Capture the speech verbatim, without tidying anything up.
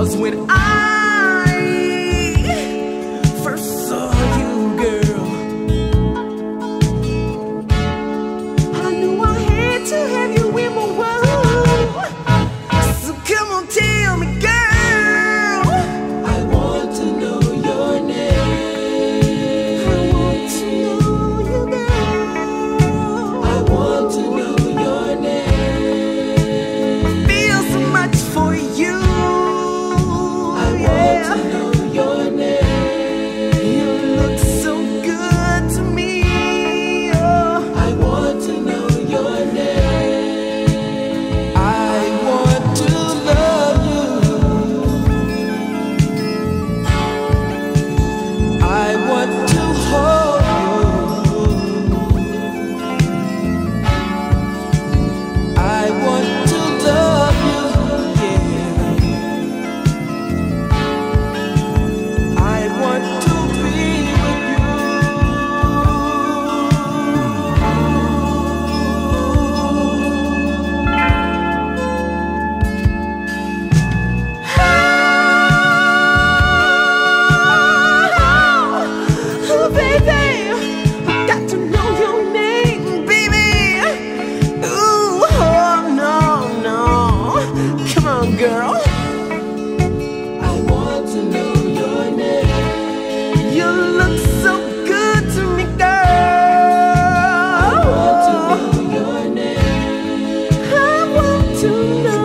'cause when I first saw you, girl, I knew I had to have you in my world. So come on, tell me, girl, I want to know your name. I want to know you, girl. I want to know your name. I feel so much for you. I want to know your name. You look so good to me. Oh, I want to know your name. I want to love you. I want to hold you. I want to love you, yeah. I want to be with you. Oh, baby, I got to know your name, baby. Ooh, oh, no, no. Come on, girl. I want to know your name. You look so good to me, girl. I want to know your name. I want to know